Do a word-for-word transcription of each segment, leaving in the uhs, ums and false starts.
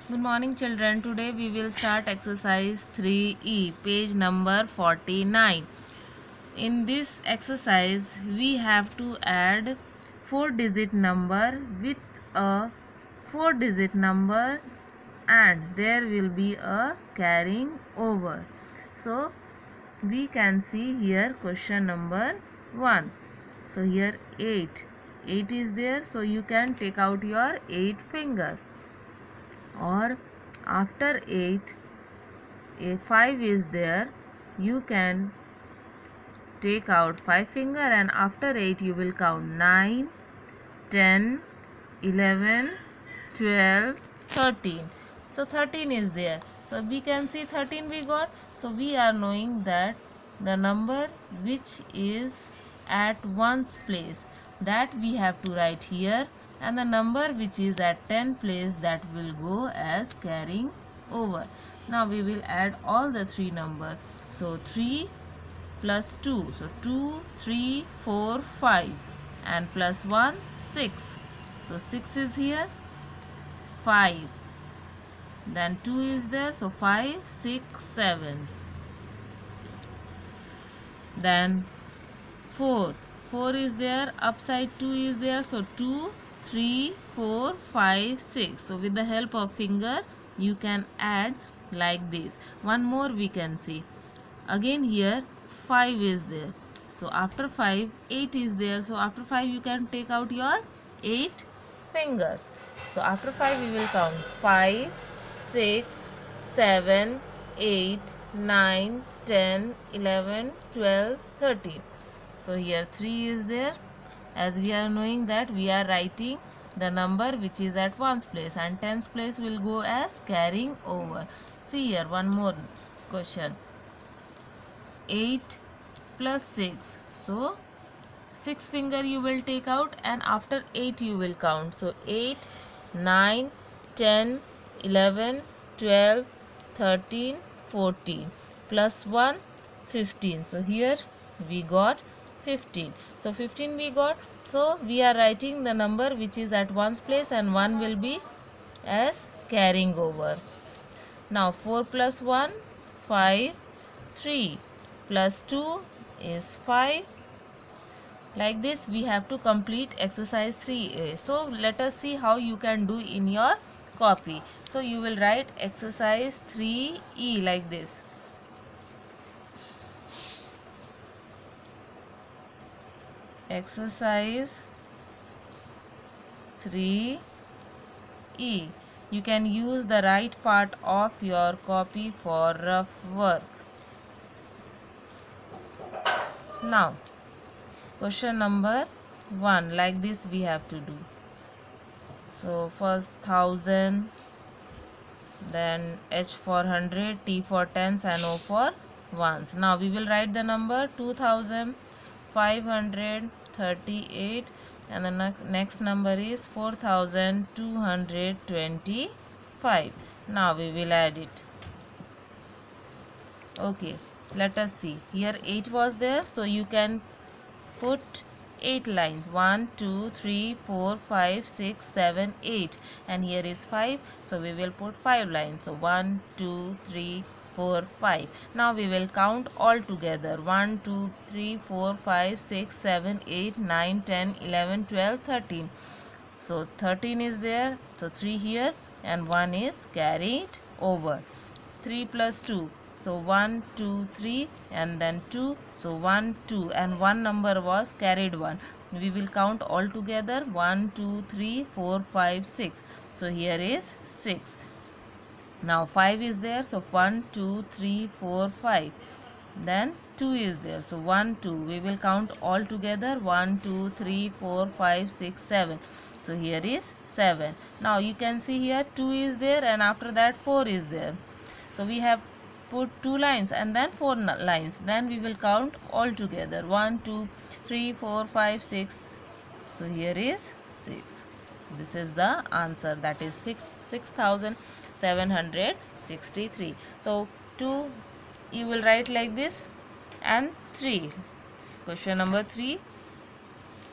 Good morning children. Today we will start exercise three E, page number forty-nine. In this exercise we have to add four digit number with a four digit number and there will be a carrying over. So we can see here question number one. So here eight. eight is there, so you can take out your eight finger, or after eight a five is there, you can take out five finger and after eight you will count nine, ten, eleven, twelve, thirteen. So thirteen is there, so we can see thirteen we got. So we are knowing that the number which is at ones place, that we have to write here, and the number which is at ten place, that will go as carrying over. Now we will add all the three number. So three plus two, so two, three, four, five, and plus one, six. So six is here, five, then two is there, so five, six, seven, then four, four is there, upside two is there, so two, three, four, five, six. So with the help of finger you can add like this. One more we can see. Again here five is there, so after five eight is there, so after five you can take out your eight fingers. So after five we will count five, six, seven, eight, nine, ten, eleven, twelve, thirteen. So here three is there, as we are knowing that we are writing the number which is at ones place, and tens place will go as carrying over. See here one more question. eight plus six, so six finger you will take out and after eight you will count. So eight, nine, ten, eleven, twelve, thirteen, fourteen, plus one, fifteen. So here we got fifteen. So fifteen we got. So we are writing the number which is at ones place and one will be as carrying over. Now four plus one, five, three, plus two is five. Like this we have to complete exercise three A. So let us see how you can do in your copy. So you will write exercise three E like this. Exercise three E. You can use the right part of your copy for rough work. Now question number one, like this we have to do. So first thousand, then H for hundred, T for tens, and O for ones. Now we will write the number two thousand five hundred thirty-eight, and the next, next number is four thousand two hundred twenty-five. Now we will add it. Okay, let us see. Here eight was there, so you can put eight lines. one, two, three, four, five, six, seven, eight. And here is five, so we will put five lines. So one, two, three, four, five. Now we will count all together. one, two, three, four, five, six, seven, eight, nine, ten, eleven, twelve, thirteen. So thirteen is there, so three here and one is carried over. three plus two. So one, two, three, and then two. So one, two, and one number was carried one. We will count all together. one, two, three, four, five, six. So here is six. Now five is there. So one, two, three, four, five. Then two is there. So one, two. We will count all together. one, two, three, four, five, six, seven. So here is seven. Now you can see here two is there and after that four is there. So we have put two lines and then four lines. Then we will count all together. one, two, three, four, five, six. So here is six. This is the answer, that is six thousand seven hundred sixty-three. So two you will write like this, and three. Question number three.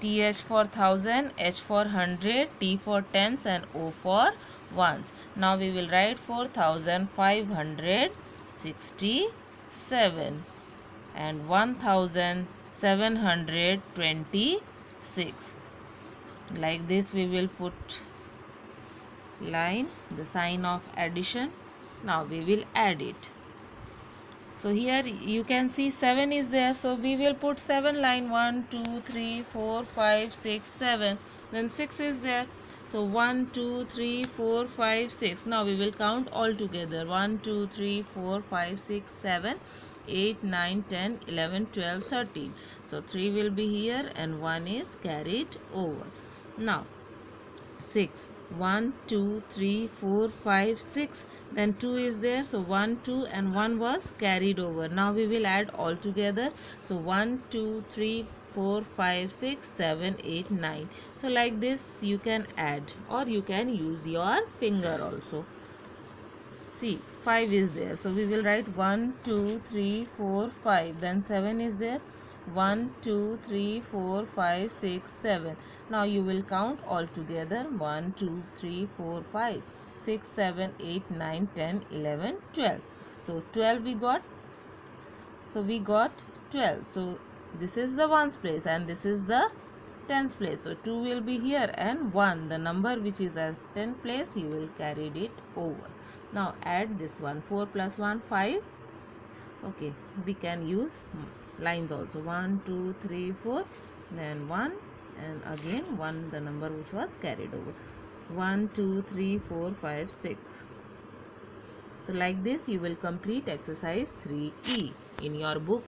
Th for thousand, H for hundred, T for tens, and O for ones. Now we will write four thousand five hundred sixty-seven and one thousand seven hundred twenty-six. Like this we will put line, the sign of addition. Now we will add it. So here you can see seven is there, so we will put seven line, one two three four five six seven. Then six is there, so one two three four five six. Now we will count all together, one two three four five six seven eight nine ten eleven twelve thirteen. So three will be here and one is carried over. Now six, one two three four five six, then two is there, so one two and one was carried over. Now we will add all together, so one two three four five six seven eight nine. So like this you can add, or you can use your finger also. See, five is there, so we will write one two three four five, then seven is there, one two three four five six seven. Now you will count all together, one two three four five six seven eight nine ten eleven twelve. So twelve we got, so we got twelve. So this is the ones place and this is the tens place, so two will be here and one, the number which is at tenth place, you will carry it over. Now add this one, four plus one, five. Okay, we can use lines also, one two three four, then one, and again one, the number which was carried over, one two three four five six. So like this you will complete exercise three E in your book.